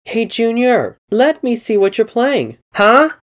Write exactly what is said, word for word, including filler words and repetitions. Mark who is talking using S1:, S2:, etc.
S1: Hey, Junior, let me see what you're playing. Huh?